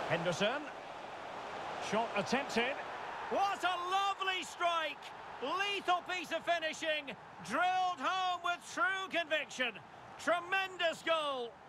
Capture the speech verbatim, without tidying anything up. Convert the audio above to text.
Henderson. Shot attempted. What a lovely strike! Lethal piece of finishing, drilled home with true conviction. Tremendous goal.